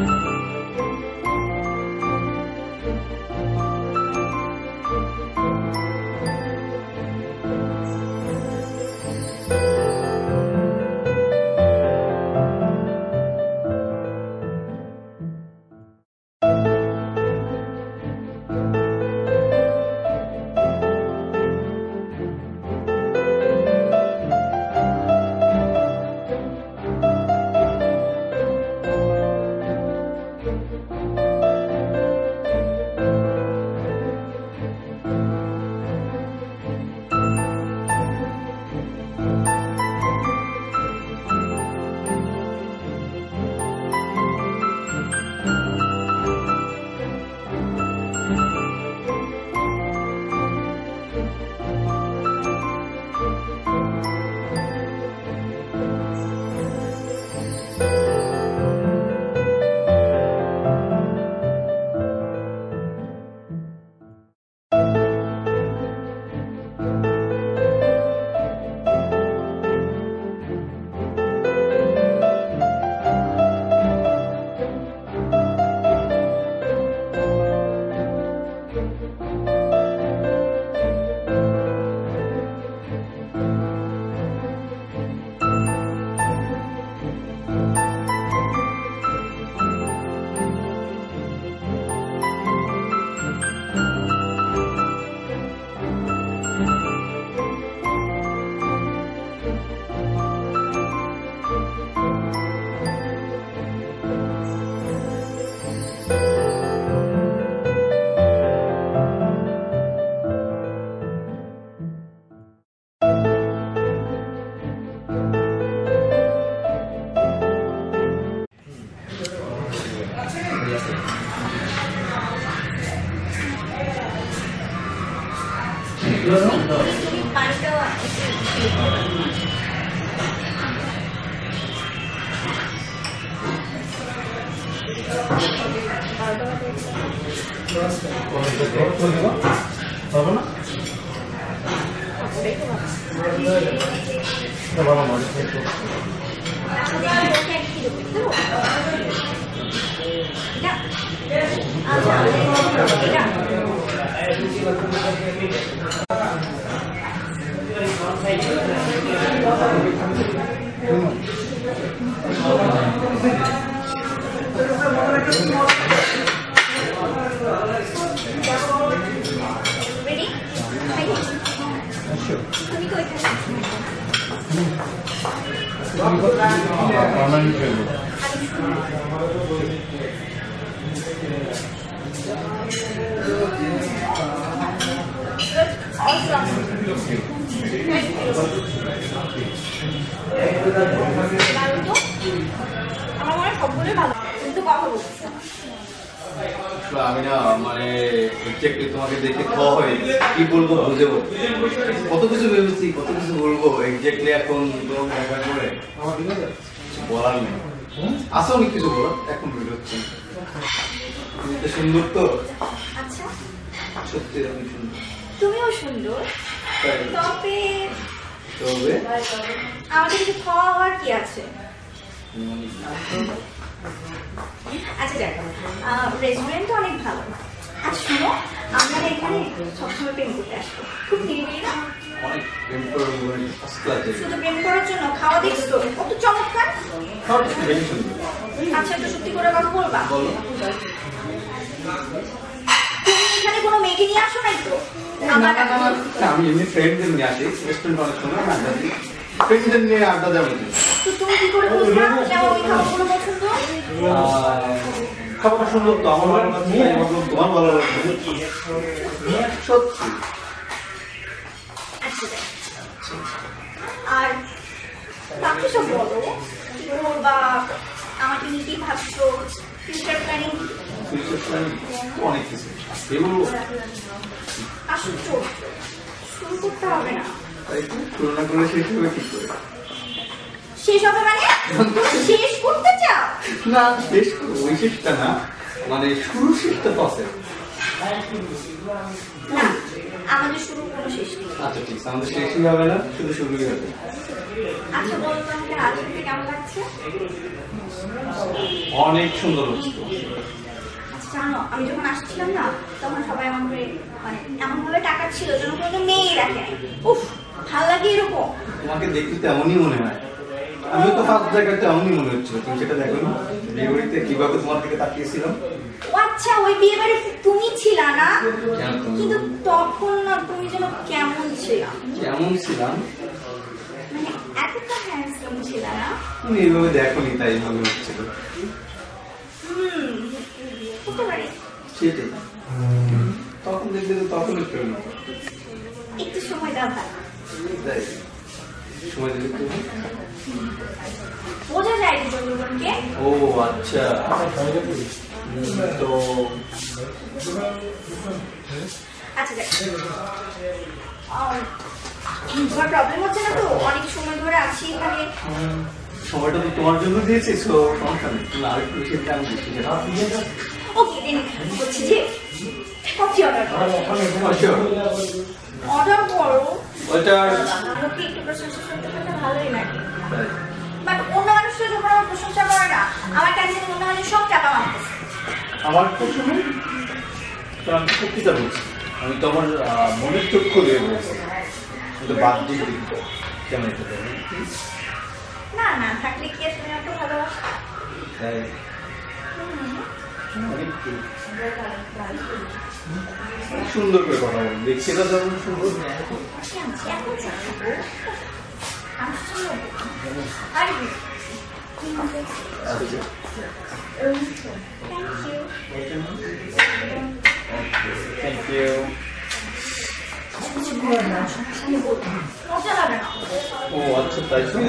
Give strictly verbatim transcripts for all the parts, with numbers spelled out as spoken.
আমি না মানে এক্স্যাক্টলি তোমাকে দেখে খ হয় কি বলবো বুঝে কত কিছু ভেবেছি কত কিছু বলবো এক্স্যাক্টলি এখন তোমাকে দেখা করে বলার নেই আসো অনেক কিছু বলো এখন বেরোচ্ছে সুন্দর তো আচ্ছা সত্যি আমি সুন্দর তুমিও সুন্দর তবে তবে আমাদের কিছু খাওয়া হওয়ার কি আছে আচ্ছা দেখ রেস্টুরেন্টটা অনেক ভালো আচ্ছা শোনো আমরা এখানে সবসময় প্রেম করতে আসবো খুব নিরিবিলি না অনেক প্রেম করার ফার্স্ট ক্লাস শুধু প্রেম করার জন্য খাওয়া দেখছো কত চমৎকার আচ্ছা একটু সত্যি করে কথা বলবা বলো তুমি এখানে কোনো মেয়েকে নিয়ে আসো নাই তো আমি এমনি ফ্রেন্ডদের নিয়ে আসি রেস্টুরেন্ট অনেক সময় আড্ডা দিই ফ্রেন্ডদের নিয়ে আড্ডা দেওয়া তো তুমি কি করে বুঝবা কেমন ওই খাবারগুলো পছন্দ খাবার সুন্দর তো আমার ভালো লাগছে তোমার ভালো লাগছে সত্যি আর বাকি সব বলো বা আমাকে নিয়ে কি ভাবছো ফিউচার প্ল্যানিং ফিউচার প্ল্যানিং অনেক কিছু এগুলো আসলে শুরু করতে হবে না শুরু না করে শেষ হবে কি করে শেষ হবে মানে শেষ করতে চাও না শেষ ওই শেষটা না মানে শুরু শেষটা পাশে না আমাদের শুরু কোনো শেষ নেই আচ্ছা ঠিক আছে আমাদের শেষই হবে না শুধু শুরুই হবে আচ্ছা বলো তো আমাকে আজ থেকে কেমন লাগছে অনেক সুন্দর হচ্ছে। আচ্ছা জানো, আমি যখন আসছিলাম না তখন সবাই আমার করে মানে এমন ভাবে টাকা ছিল যেন কোনো মেয়েই রাখে। উফ, ভালো লাগে এরকম। তোমাকে দেখতে তেমনই মনে হয়। আমি তো ফার্স্ট জায়গায় তেমনই মনে হচ্ছিল, তুমি সেটা দেখো না বিয়ে বাড়িতে কিভাবে তোমার দিকে তাকিয়েছিলাম। ও আচ্ছা, ওই বিয়ে বাড়িতে তুমি ছিলা না? কেন তুমি? কিন্তু তখন না তুমি যেন কেমন ছিলা, কেমন ছিলাম মানে এতটা হ্যান্ডসাম ছিলা না? তুমি এইভাবে দেখোনি তাই মনে হচ্ছিল। হুম, বুঝতে পারি। সেটাই, তখন দেখবে তো তখন একটু একটু সময় দাও না, তাই সময় দিলে একটু। বোঝা যায় দুজনকে। ও আচ্ছা, তো আচ্ছা দেখ, আহ, তোমার প্রবলেম হচ্ছে না তো? অনেক সময় ধরে আছি এখানে। সময়টা তো তোমার জন্য দিয়েছি, তো সমস্যা নেই। তুমি আরেকটু বেশি টাইম দিচ্ছি। ওকে দেন, বলছি যে কফি অর্ডার করো। অর্ডার করো। ওইটা আমাকে একটু প্রশংসা শুনতে পেতে ভালোই লাগে, বাট অন্য মানুষরা যখন আমার প্রশংসা করে না, আমার কাছে মনে হয় যে সব টাকা মারতেছে। আমার তো শুনুন, তো আমি সত্যিটা বলছি, আমি তো আমার আহ, মনের চক্ষু দিয়ে বলছি, কিন্তু বাহ্যিক দিক কেমন এটা না না থাকলে কি আসলে এত ভালোবাসা? তাই হুম। অনেক সুন্দর করে কথা বল, দেখছি না যেমন সুন্দর। এখন যাবো আমি শুনবো। আরে আচ্ছা, থ্যাংক ইউ। Thank you. মজা লাগে না। ও আচ্ছা, তাই তো।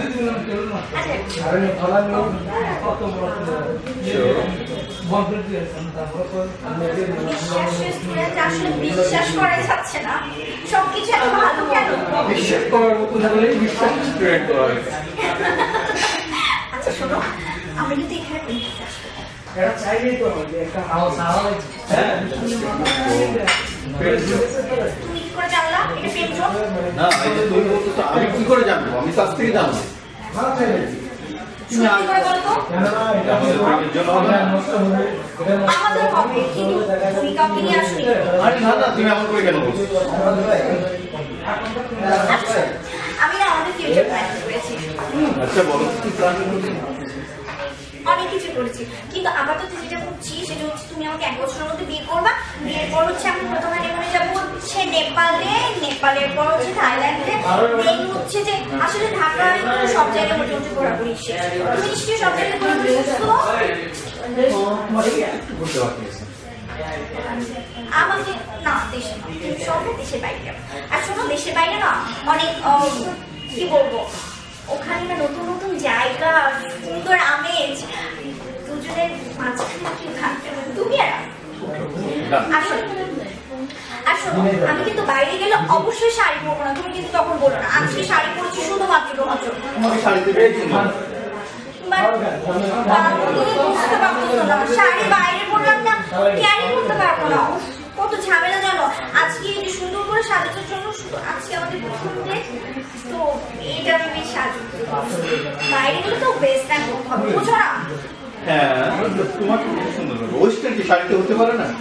আসলে বিশ্বাস করা যাচ্ছে না, সবকিছু এত ভালো কেন? বিশ্বাস করার মতো হলে বিশ্বাস স্টুডেন্ট করা হয়েছে। আচ্ছা শোনো, আমরা কিন্তু এখানে প্রেম করতে আসবো। হ্যাঁ, তুমি কি করে জানলা এটা প্রেম জোন? না এই যে তুমি বলছো তো, আমি কি করে জানবো? আমি কাছ থেকে জানবো। সত্যি করে বলো তো। আমাদের প্রেমের জন্য হবে না? আমাদের হবে, কিন্তু তুমি কাউকে নিয়ে আসনি। আরে না না, তুমি এমন করে কেন বলছো? আচ্ছা, আমি না আমাদের ফিউচার প্ল্যান করেছি। আচ্ছা বলো কি প্ল্যান করছো? অনেক কিছু করেছি, কিন্তু আপাতত যেটা করছি সেটা হচ্ছে তুমি আমাকে এক বছরের মধ্যে বিয়ে করবা। বিয়ের পর হচ্ছে আমি প্রথমে নেমে যাবো হচ্ছে নেপালে, নেপালের পর হচ্ছে থাইল্যান্ডে, দেন হচ্ছে যে আসলে ঢাকায় সব জায়গায় মোটামুটি ঘোরাঘুরি শেষ। তুমি নিশ্চয়ই সব জায়গায় ঘোরাঘুরি শেষ তো? একটু করতে বাকি আছে। আমাকে না দেশে না, তুমি সব দেশের বাইরে যাবো। আর শোনো, দেশের বাইরে না অনেক আহ, কি বলবো, ওখানে না নতুন নতুন জায়গা, সুন্দর আমেজ, দুজনের মাঝখানে কি থাকতে হবে তুমি আর আমি। আসলে আর শোনো, আমি কিন্তু বাইরে গেলে অবশ্যই শাড়ি পরবো না, তুমি কিন্তু তখন বলো না আজকে শাড়ি পরেছি শুধুমাত্র তোমার জন্য। তোমাকে শাড়িতে পেয়েছি না। তুমি বুঝতে পারছো না, শাড়ি বাইরে পরলাম না, ক্যারি করতে পারবো না, কত ঝামেলা জানো। আজকে এই যে সুন্দর করে সাজানোর জন্য শুধু আজকে আমাদের প্রথম ডেট, তো এটা আমি বেশ সাজতে বাইরে গেলে তো বেস্ট টাইম করতে হবে, বুঝো না? হ্যাঁ, তোমাকে খুব সুন্দর লাগবে। ওয়েস্টার্ন কি শাড়িতে হতে পারে না?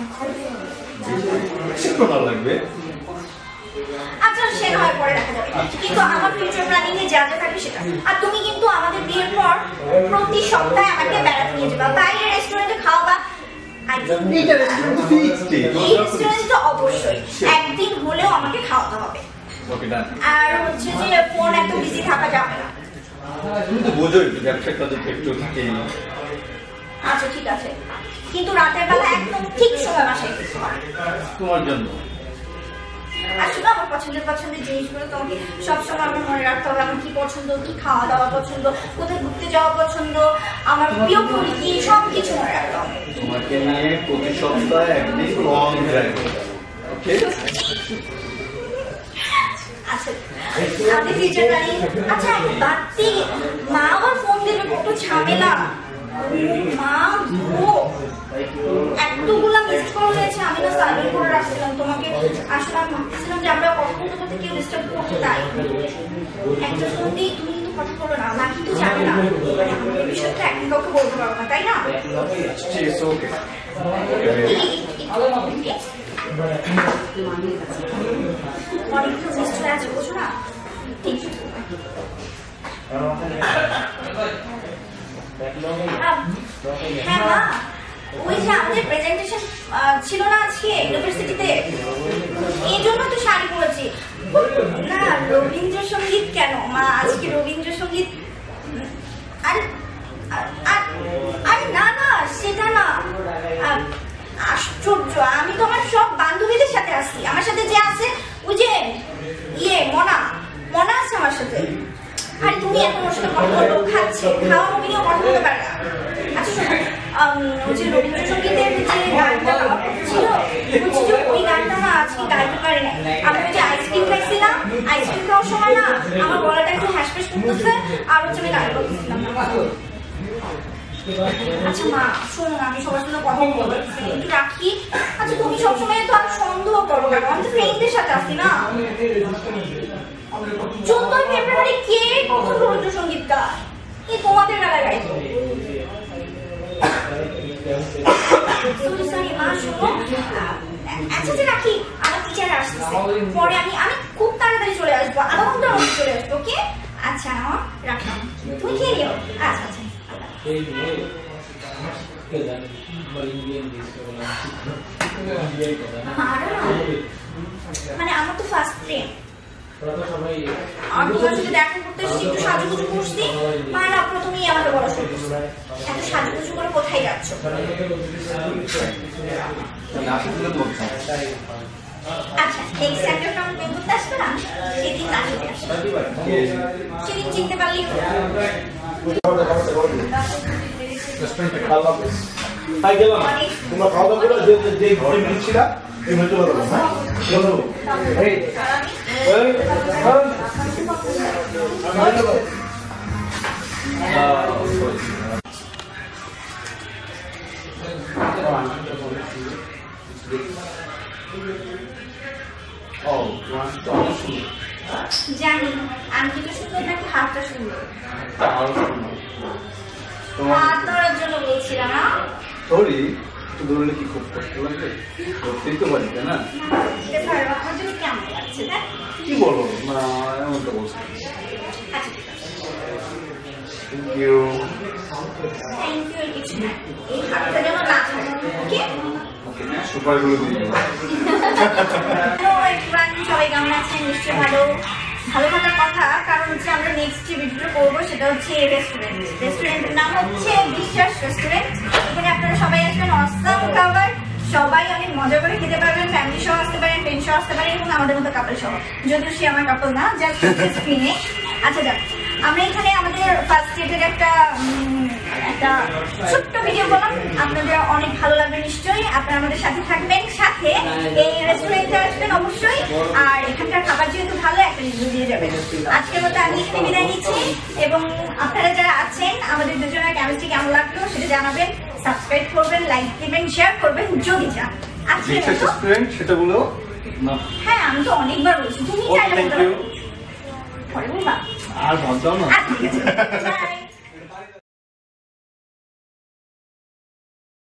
একটু ভালো লাগবে। আচ্ছা সে না হয় পরে দেখা যাবে, কিন্তু আমার ফিউচার প্ল্যানিং এ যা যা থাকবে সেটা। আর তুমি কিন্তু আমাদের বিয়ের পর প্রতি সপ্তাহে আমাকে বেড়াতে নিয়ে যাবা, বাইরে রেস্টুরেন্টে খাওয়াবা। এইটা রেস্টুরেন্ট তো ফিক্সড। এই রেস্টুরেন্টে তো অবশ্যই একদিন হলেও আমাকে খাওয়াতে হবে। ওকে ডান। আর হচ্ছে যে ফোন এত বিজি থাকা যাবে না। তুমি তো বোঝোই তো ব্যবসার কাজে একটু থাকেই। আচ্ছা ঠিক আছে, কিন্তু রাতের বেলা একদম ঠিক সময় বাসায় ফিরতে হবে। তোমার জন্য। আসলে আমার পছন্দের পছন্দের জিনিসগুলো তোমাকে সবসময় আমার মনে রাখতে হবে। আমার কি পছন্দ, কি খাওয়া দাওয়া পছন্দ, কোথায় ঘুরতে যাওয়া পছন্দ, আমার প্রিয় ফুল কি, সব কিছু মনে রাখতে হবে। তোমাকে নিয়ে প্রতি সপ্তাহে একদিন লং ড্রাইভ। ওকে। আচ্ছা আমাদের ফিউচার প্ল্যানিং। আচ্ছা বাড়তি মা আবার ফোন দেবে, কত ঝামেলা। মা ও এতগুলা মিস কল হয়েছে, আমি না সাইলেন্ট করে রাখছিলাম তোমাকে। আসলে আমি ভাবতেছিলাম যে আমরা কথা বলতে বলতে কেউ ডিস্টার্ব করতে, তাই একটা ফোন দিই। তুমি কিন্তু কথা বলো না, মা কিন্তু জানে না এই বিষয়টা এখন কাউকে বলতে পারবো না তাই না It's okay. অনেক নিশ্চয় আছে বুঝো না ঠিক হ্যাঁ মা ওই যে আমাদের প্রেজেন্টেশন ছিল না আজকে ইউনিভার্সিটিতে এই জন্য তো শাড়ি পরেছি না রবীন্দ্রসঙ্গীত কেন মা আজকে রবীন্দ্রসঙ্গীত আরে আরে না না সেটা না আশ্চর্য আমি তো আমার সব বান্ধবীদের সাথে আসছি আমার সাথে যে আছে ওই যে ইয়ে মনা মনা আছে আমার সাথে আরে তুমি এখন ওর সাথে কথা বলো খাচ্ছে খাওয়া মুভি নিয়ে কথা বলতে পারে না আচ্ছা শোনো ওই যে রবীন্দ্রসঙ্গীতের যে গানটা ছিল বলছি যে ওই গানটা না আজকে গাইতে পারি না আমি ওই যে আইসক্রিম খাইছিলাম আইসক্রিম খাওয়ার সময় না আমার গলাটা একটু হ্যাসপ্যাস করতেছে আর হচ্ছে আমি গান করতেছিলাম আচ্ছা মা শোনো না আমি সবার সঙ্গে কথা বলতেছি একটু রাখি আচ্ছা তুমি সবসময় তো আর সন্দেহ করো কেন আমি তো ফ্রেন্ডদের সাথে আসি না চোদ্দই ফেব্রুয়ারি কে প্রথম রবীন্দ্রসঙ্গীত গায় এই তোমাদের বেলায় গাইতো সরি সরি মা শোনো আচ্ছা যে রাখি আমার টিচার আসতেছে পরে আমি আমি খুব তাড়াতাড়ি চলে আসবো আধা ঘন্টার মধ্যে চলে আসবো ওকে আচ্ছা না রাখলাম তুমি খেয়ে নিও আচ্ছা আচ্ছা মানে আমার তো ফার্স্ট প্রেম আর তোমার সাথে দেখা করতে এসেছি একটু সাজুগুজু করছি মা না প্রথমেই আমাকে বলা শুরু করছে এত সাজুগুজু করে কোথায় যাচ্ছ আচ্ছা নেক্সট একটা যখন প্রেম করতে আসবে না সেদিন নাচতে আসবে সেদিন চিনতে পারলেই তাই গেলাম তোমরা খাওয়া দাওয়া করে যে যে ঘরে দিচ্ছিলা এই হয়তো বলো হ্যাঁ বলো এই এই জানি আংটিটা সুন্দর নাকি হাতটা সুন্দর হাত ধরার জন্য বলছিলাম না সরি একটু ধরলে কি খুব কষ্ট লাগবে করতেই তো পারি তাই না এটা ধরো আমার জন্য কেমন লাগছে দেখ কি বলবো না এমনটা বলছি আচ্ছা ঠিক আছে থ্যাংক ইউ থ্যাংক ইউ কিছু না এই হাতটা যেন না থাকে ওকে ওকে সুপারগুলো দিয়ে দেবো হ্যালো এভরিওয়ান সবাই কেমন আছেন নিশ্চয়ই ভালো ভালো থাকার কথা কারণ হচ্ছে আমরা নেক্সট যে ভিডিওটা করবো সেটা হচ্ছে রেস্টুরেন্ট রেস্টুরেন্টের নাম হচ্ছে বিশ্বাস রেস্টুরেন্ট এখানে আপনারা সবাই আসবেন অসাম খাবার সবাই অনেক মজা করে খেতে পারবেন ফ্যামিলি সহ আসতে পারেন ফ্রেন্ড সহ আসতে পারেন এবং আমাদের মতো কাপল সহ যদিও সে আমার কাপল না জাস্ট স্ক্রিনে আচ্ছা যাক আমরা এখানে আমাদের ফার্স্ট ডেটের একটা একটা ছোট্ট ভিডিও করলাম আপনাদের অনেক ভালো লাগবে নিশ্চয়ই আপনারা আমাদের সাথে থাকবেন সাথে এই রেস্টুরেন্টে আসবেন অবশ্যই আর এখানকার খাবার যেহেতু ভালো একটা রিভিউ দিয়ে যাবেন আজকের মতো আমি এখানে বিদায় নিচ্ছি এবং আপনারা যারা আছেন আমাদের দুজনের কেমিস্ট্রি কেমন লাগলো সেটা জানাবেন সাবস্ক্রাইব করবেন লাইক দিবেন শেয়ার করবেন যদি চান আজকের মতো রেস্টুরেন্ট সেটা বলো না হ্যাঁ আমি তো অনেকবার বলছি তুমি চাইলে থ্যাংক ইউ পরে বলবা আর ভাবতাম না আচ্ছা ঠিক আছে বাই